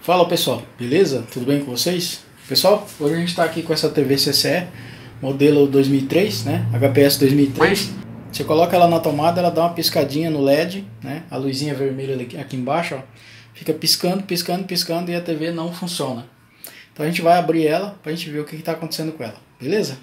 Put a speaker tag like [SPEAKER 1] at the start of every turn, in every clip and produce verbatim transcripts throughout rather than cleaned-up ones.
[SPEAKER 1] Fala pessoal, beleza? Tudo bem com vocês? Pessoal, hoje a gente está aqui com essa T V C C E, modelo dois mil e três, né? H P S dois mil e três. Você coloca ela na tomada, ela dá uma piscadinha no L E D, né? A luzinha vermelha aqui embaixo, ó, fica piscando, piscando, piscando e a T V não funciona. Então a gente vai abrir ela para a gente ver o que está acontecendo com ela, beleza?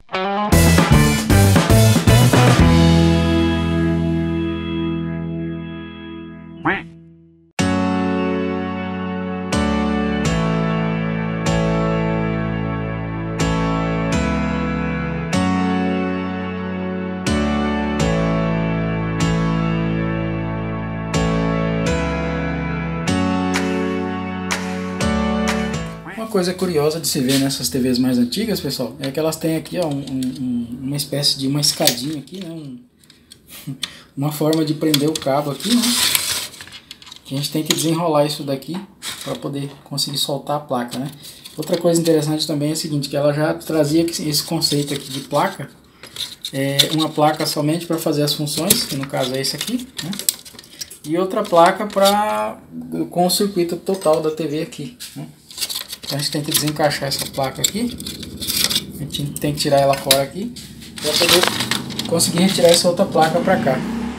[SPEAKER 1] Uma coisa curiosa de se ver nessas T Vs mais antigas, pessoal, é que elas têm aqui ó, um, um, uma espécie de uma escadinha aqui, né? Um, uma forma de prender o cabo aqui, né? Que a gente tem que desenrolar isso daqui para poder conseguir soltar a placa, né? Outra coisa interessante também é o seguinte, que ela já trazia esse conceito aqui de placa, é uma placa somente para fazer as funções, que no caso é esse aqui, né? E outra placa para com o circuito total da T V aqui, né? Então a gente tem que desencaixar essa placa aqui, a gente tem que tirar ela fora aqui, para poder conseguir retirar essa outra placa para cá.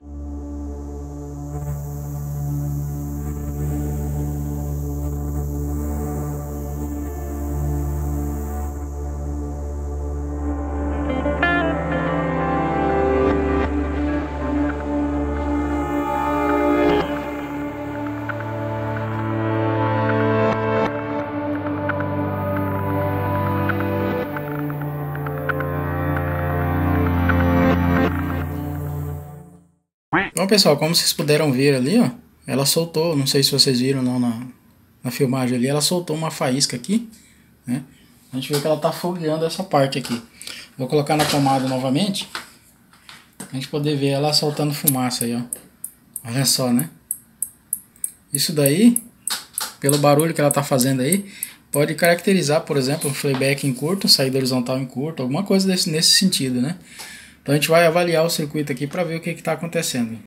[SPEAKER 1] Bom pessoal, como vocês puderam ver ali, ó, ela soltou, não sei se vocês viram não na, na filmagem ali, ela soltou uma faísca aqui, né? A gente vê que ela tá fogueando essa parte aqui. Vou colocar na tomada novamente, pra gente poder ver ela soltando fumaça aí, ó. Olha só, né? Isso daí, pelo barulho que ela tá fazendo aí, pode caracterizar, por exemplo, um playback em curto, saída horizontal em curto, alguma coisa desse, nesse sentido, né? Então a gente vai avaliar o circuito aqui para ver o que está acontecendo.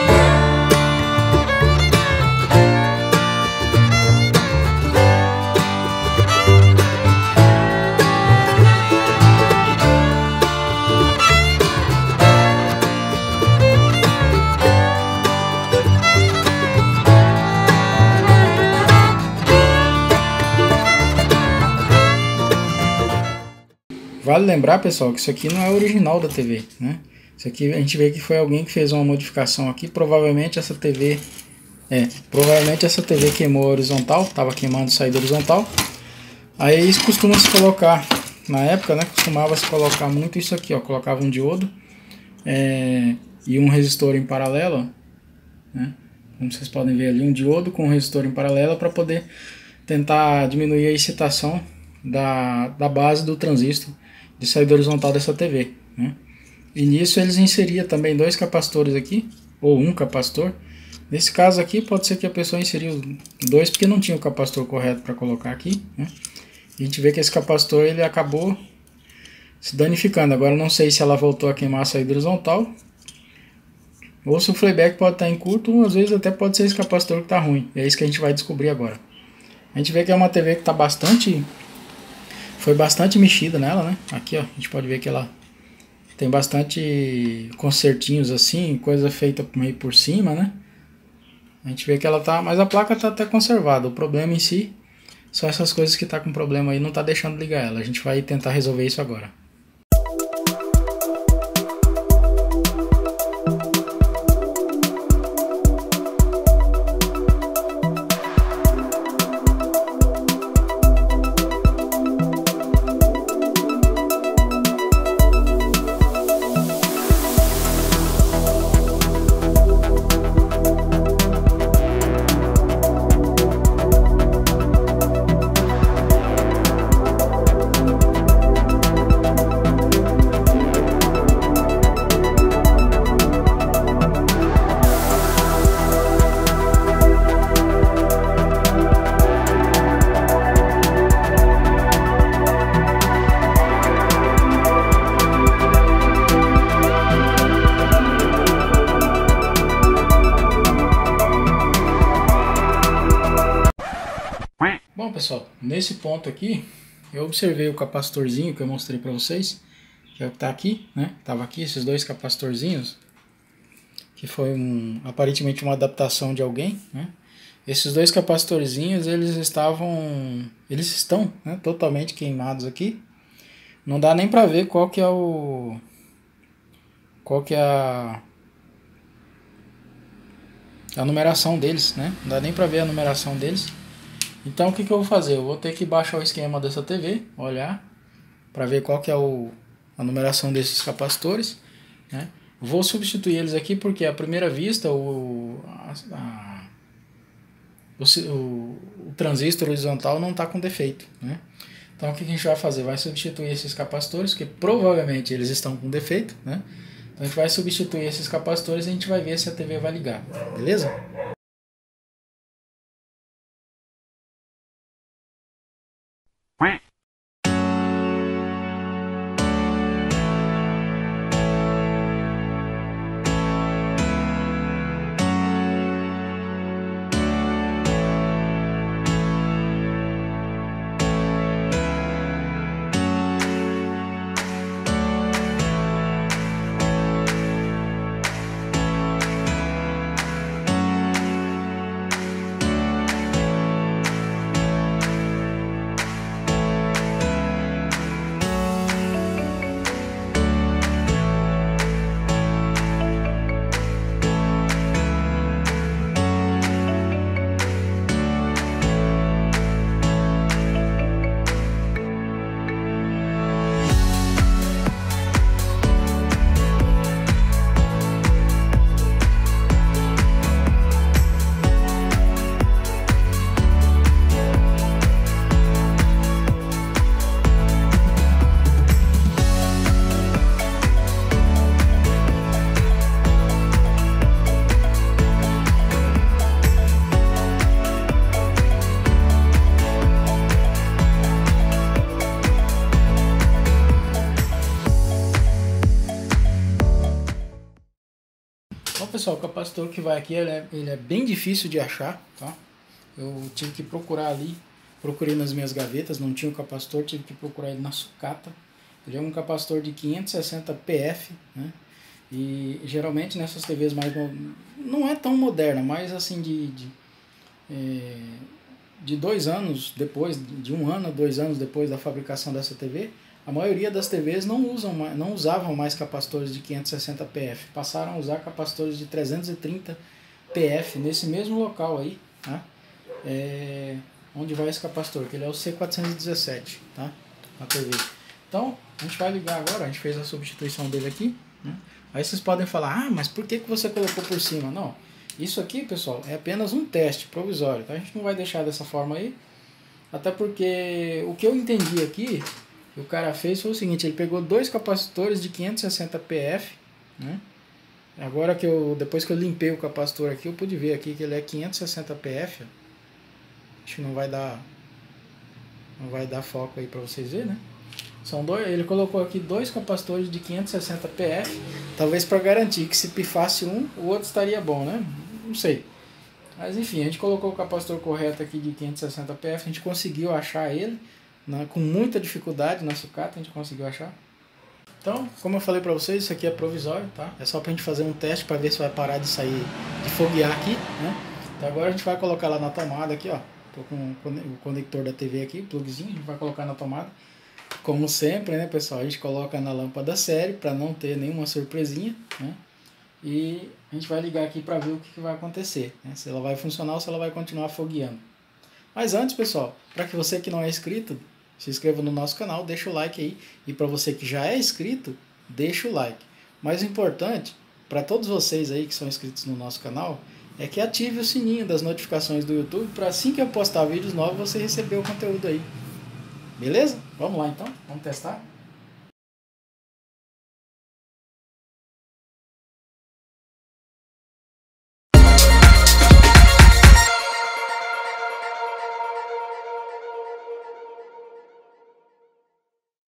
[SPEAKER 1] Vale lembrar, pessoal, que isso aqui não é o original da T V, né? Isso aqui a gente vê que foi alguém que fez uma modificação aqui. Provavelmente essa T V, é, provavelmente essa T V queimou a horizontal, estava queimando saída horizontal. Aí isso costuma se colocar, na época, né? Costumava se colocar muito isso aqui, ó. Colocava um diodo é, e um resistor em paralelo, ó, né? Como vocês podem ver ali, um diodo com um resistor em paralelo para poder tentar diminuir a excitação da, da base do transistor de saída horizontal dessa T V, né? E nisso eles inseriam também dois capacitores aqui, ou um capacitor. Nesse caso aqui pode ser que a pessoa inseriu dois porque não tinha o capacitor correto para colocar aqui, né? E a gente vê que esse capacitor ele acabou se danificando. Agora não sei se ela voltou a queimar a saída horizontal, ou se o playback pode estar em curto, ou às vezes até pode ser esse capacitor que está ruim. É isso que a gente vai descobrir agora. A gente vê que é uma T V que está bastante... Foi bastante mexida nela, né? Aqui, ó, a gente pode ver que ela tem bastante consertinhos assim, coisa feita meio por cima, né? A gente vê que ela tá, mas a placa tá até conservada. O problema em si são essas coisas que tá com problema aí, não tá deixando ligar ela. A gente vai tentar resolver isso agora. Bom, pessoal, nesse ponto aqui, eu observei o capacitorzinho que eu mostrei para vocês, que é o que está aqui, né? Tava aqui esses dois capacitorzinhos, que foi um, aparentemente uma adaptação de alguém, né? Esses dois capacitorzinhos, eles estavam, eles estão, né, totalmente queimados aqui. Não dá nem para ver qual que é o, qual que é a, a numeração deles, né? Não dá nem para ver a numeração deles. Então o que, que eu vou fazer? Eu vou ter que baixar o esquema dessa T V, olhar para ver qual que é o, a numeração desses capacitores, né? Vou substituir eles aqui porque à primeira vista o, a, a, o, o, o transistor horizontal não está com defeito, né? Então o que, que a gente vai fazer? Vai substituir esses capacitores, que provavelmente eles estão com defeito, né? Então a gente vai substituir esses capacitores e a gente vai ver se a T V vai ligar, beleza? Bom, pessoal, o capacitor que vai aqui ele é, ele é bem difícil de achar, tá? Eu tive que procurar ali, procurei nas minhas gavetas, não tinha o capacitor, tive que procurar ele na sucata. Ele é um capacitor de quinhentos e sessenta P F, né? E geralmente nessas T Vs mais, não é tão moderna, mas assim de, de, é, de dois anos depois, de um ano, dois anos depois da fabricação dessa T V, a maioria das T Vs não, usam, não usavam mais capacitores de quinhentos e sessenta P F, passaram a usar capacitores de trezentos e trinta P F nesse mesmo local aí, tá? É, onde vai esse capacitor, que ele é o C quatrocentos e dezessete, tá? Na T V. Então, a gente vai ligar agora, a gente fez a substituição dele aqui, né? Aí vocês podem falar, ah, mas por que, que você colocou por cima? Não, isso aqui, pessoal, é apenas um teste provisório, tá? A gente não vai deixar dessa forma aí, até porque o que eu entendi aqui, o cara fez foi o seguinte, ele pegou dois capacitores de quinhentos e sessenta P F, né? Agora que eu, depois que eu limpei o capacitor aqui, eu pude ver aqui que ele é quinhentos e sessenta P F. Acho que não vai dar, não vai dar foco aí para vocês verem, né? São dois, ele colocou aqui dois capacitores de quinhentos e sessenta P F, talvez para garantir que se pifasse um, o outro estaria bom, né? Não sei. Mas enfim, a gente colocou o capacitor correto aqui de quinhentos e sessenta P F, a gente conseguiu achar ele, né, com muita dificuldade na sucata, a gente conseguiu achar. Então, como eu falei para vocês, isso aqui é provisório, tá? É só para a gente fazer um teste para ver se vai parar de sair, de foguear aqui, né? Então agora a gente vai colocar lá na tomada aqui, ó. Tô com o conector da T V aqui, o plugzinho, a gente vai colocar na tomada. Como sempre, né, pessoal, a gente coloca na lâmpada série para não ter nenhuma surpresinha, né? E a gente vai ligar aqui para ver o que, que vai acontecer, né? Se ela vai funcionar ou se ela vai continuar fogueando. Mas antes, pessoal, para que você que não é inscrito, se inscreva no nosso canal, deixa o like aí. E para você que já é inscrito, deixa o like. Mais importante, para todos vocês aí que são inscritos no nosso canal, é que ative o sininho das notificações do YouTube para assim que eu postar vídeos novos você receber o conteúdo aí. Beleza? Vamos lá então, vamos testar.